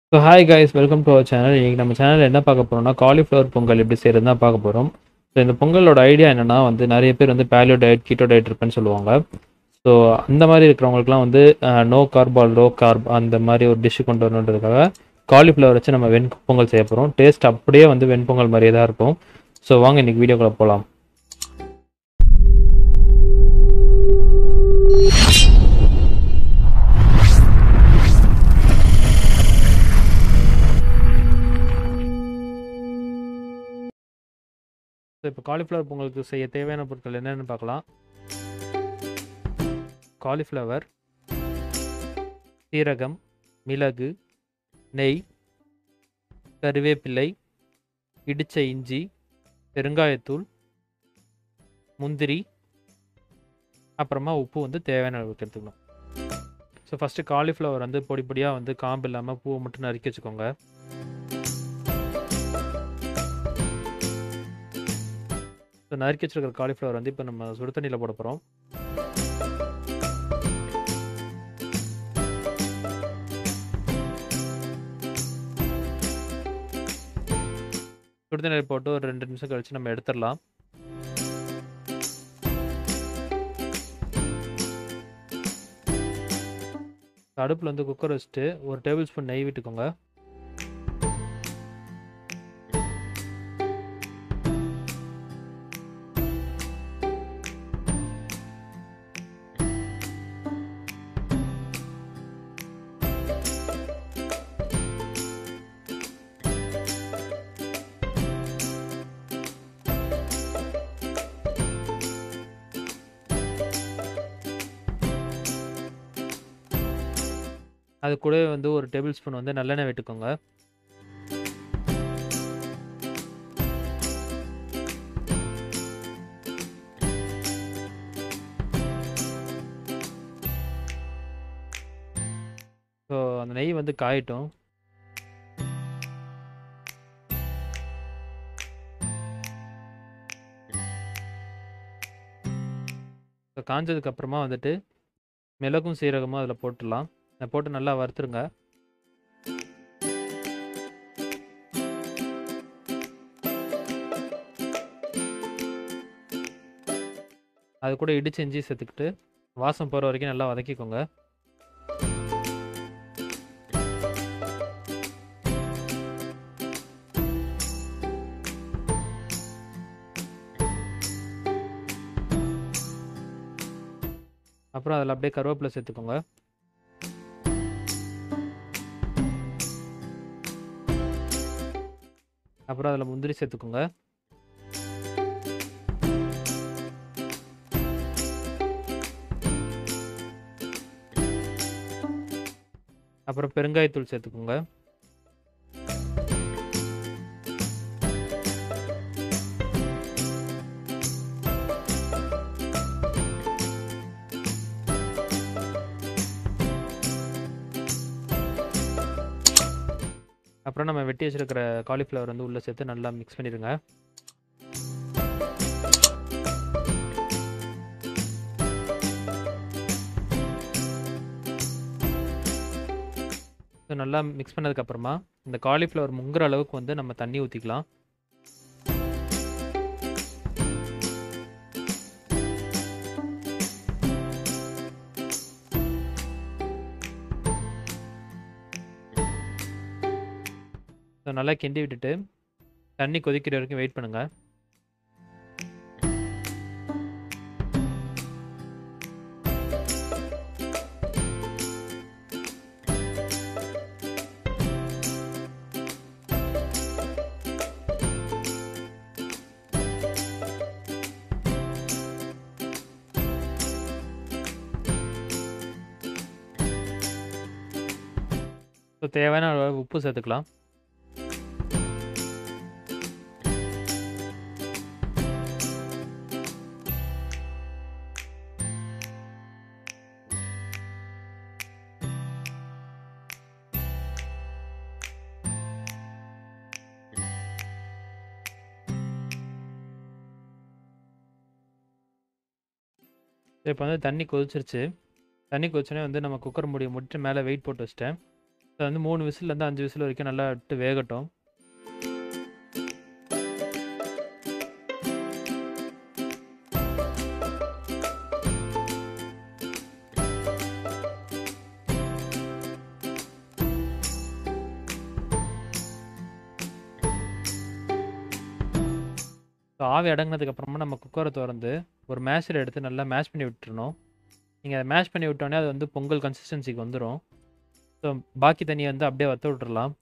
So hi guys, welcome to our channel. இன்றைக்கி நம்ம சேனலில் என்ன பார்க்க போகிறோம்னா காலிஃப்ளவர் பொங்கல் எப்படி செய்கிறது தான் பார்க்க போகிறோம். ஸோ இந்த பொங்கலோட ஐடியா என்னென்னா நிறைய பேர் பேலியோ டயட் கீட்டோ டயட் இருப்பேன்னு சொல்லுவாங்க. ஸோ அந்த மாதிரி இருக்கிறவங்களுக்குலாம் no carb or low carb அந்த மாதிரி ஒரு டிஷ்ஷு கொண்டு வரணுன்றதுக்காக காலிஃப்ளவர் வச்சு நம்ம வெண்பொங்கல் செய்ய போகிறோம். டேஸ்ட் அப்படியே வெண்பொங்கல் மாதிரியே தான் இருக்கும். ஸோ வாங்க இன்றைக்கி வீடியோக்குள்ளே போகலாம். ஸோ இப்போ காலிஃப்ளவர் பொங்கலுக்கு செய்ய தேவையான பொருட்கள் என்னென்னு பார்க்கலாம். காலிஃப்ளவர், சீரகம், மிளகு, நெய், கருவேப்பிலை, இடித்த இஞ்சி, பெருங்காயத்தூள், முந்திரி, அப்புறமா உப்பு தேவையான அளவுக்கு எடுத்துக்கணும். ஸோ ஃபஸ்ட்டு காலிஃப்ளவர் பொடி பொடியாக காம்பு இல்லாமல் பூவை மட்டும் நறுக்கி வச்சுக்கோங்க. ஸோ நறுக்கி வச்சுருக்கிற காலிஃப்ளவர் இப்போ நம்ம சுடு தண்ணியில் போட போகிறோம். சுடு தண்ணியில் போட்டு ஒரு 2 நிமிஷம் கழித்து நம்ம எடுத்துடலாம். அடுப்பில் குக்கர் வச்சுட்டு ஒரு டேபிள் ஸ்பூன் நெய் விட்டுக்கோங்க. அது கூட ஒரு டேபிள் ஸ்பூன் நல்லெண்ணெய் விட்டுக்கோங்க. ஸோ அந்த நெய் காயட்டும். ஸோ காஞ்சதுக்கு அப்புறமா மிளகும் சீரகமும் அதில் போட்டுடலாம். அதை போட்டு நல்லா வறுத்துருங்க. அது கூட இடிச்சு இஞ்சி சேர்த்துக்கிட்டு வாசம் போகிற வரைக்கும் நல்லா வதக்கிக்கோங்க. அப்புறம் அதில் அப்படியே கருவேப்பிலை சேர்த்துக்கோங்க. அப்புறம் அதில் முந்திரி சேர்த்துக்கோங்க. அப்புறம் பெருங்காயத்தூள் சேர்த்துக்கோங்க. அப்புறம் நம்ம வெட்டி வச்சிருக்கிற காலிஃப்ளவர் உள்ளே சேர்த்து நல்லா மிக்ஸ் பண்ணிடுங்க. ஸோ நல்லா மிக்ஸ் பண்ணதுக்கப்புறமா இந்த காலிஃப்ளவர் முங்குற அளவுக்கு நம்ம தண்ணி ஊற்றிக்கலாம். ஸோ நல்லா கிண்டி விட்டுட்டு தண்ணி கொதிக்கிற வரைக்கும் வெயிட் பண்ணுங்கள். ஸோ தேவையான அளவு உப்பு சேர்த்துக்கலாம். இப்போ தண்ணி கொதிச்சிருச்சு. தண்ணி கொதிச்சோடனே நம்ம குக்கர் மூடியை மூடிட்டு மேலே வெயிட் போட்டு வச்சிட்டேன். அது வந்து 3 விசில்லேருந்து 5 விசில் வரைக்கும் நல்லா விட்டு வேகட்டும். ஸோ ஆவி அடங்கினதுக்கப்புறமா நம்ம குக்கரை திறந்து ஒரு மேஷர் எடுத்து நல்லா மேஷ் பண்ணி விட்டுறணும். நீங்கள் அதை மேஷ் பண்ணி விட்டோடனே அது வந்து பொங்கல் கன்சிஸ்டன்சிக்கு வந்துடும். ஸோ பாக்கி தண்ணியை வந்து அப்படியே வற்ற விட்டுறலாம்.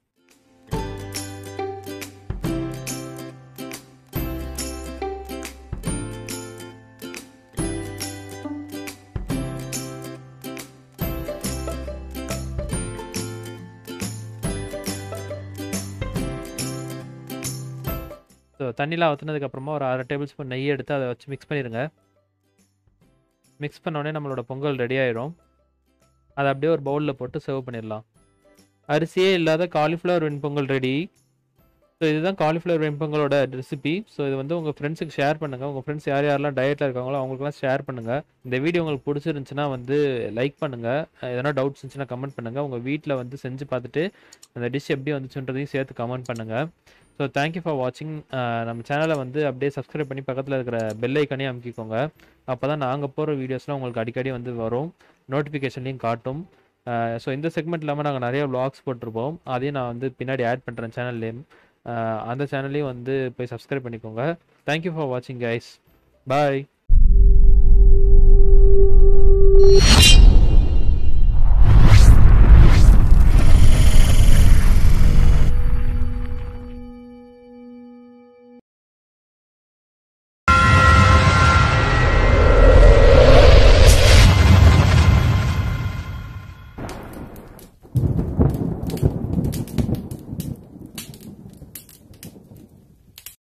ஸோ தண்ணிலாம் ஊற்றுனதுக்கப்புறமா ஒரு 1/2 டேபிள் ஸ்பூன் நெய் எடுத்து அதை வச்சு மிக்ஸ் பண்ணிடுங்க. மிக்ஸ் பண்ணோடனே நம்மளோட பொங்கல் ரெடி ஆயிரும். அதை அப்படியே ஒரு பவுலில் போட்டு சர்வ் பண்ணிடலாம். அரிசியே இல்லாத காலிஃப்ளவர் வெண்பொங்கல் ரெடி. ஸோ இதுதான் காலிஃப்ளவர் வெண்பொங்கலோட ரெசிபி. ஸோ இது வந்து உங்கள் ஃப்ரெண்ட்ஸுக்கு ஷேர் பண்ணுங்கள். உங்கள் ஃப்ரெண்ட்ஸ் யார் யாரெல்லாம் டயட்டில் இருக்காங்களோ அவங்களுக்குலாம் ஷேர் பண்ணுங்கள். இந்த வீடியோ உங்களுக்கு பிடிச்சிருந்துச்சுன்னா வந்து லைக் பண்ணுங்கள். எதனா டவுட்ஸ் இருந்துச்சுன்னா கமெண்ட் பண்ணுங்கள். உங்கள் வீட்டில் வந்து செஞ்சு பார்த்துட்டு அந்த டிஷ் எப்படி வந்துச்சுன்றதையும் சேர்த்து கமெண்ட் பண்ணுங்கள். ஸோ தேங்க்யூ ஃபார் வாட்சிங். நம்ம சேனலை வந்து அப்படியே சப்ஸ்கிரைப் பண்ணி பக்கத்தில் இருக்கிற பெல் ஐக்கனையும் அமுக்கிக்கோங்க. அப்போ தான் நாங்கள் போகிற வீடியோஸ்லாம் உங்களுக்கு அடிக்கடி வந்து வரும், நோட்டிஃபிகேஷன்லையும் காட்டும். ஸோ இந்த செக்மெண்ட் இல்லாமல் நாங்கள் நிறைய vlogs போட்டிருப்போம். அதையும் நான் வந்து பின்னாடி ஆட் பண்ணுறேன் சேனல்லேயும். அந்த சேனல்லையும் வந்து போய் சப்ஸ்கிரைப் பண்ணிக்கோங்க. தேங்க்யூ ஃபார் வாட்சிங் கைஸ். பாய்.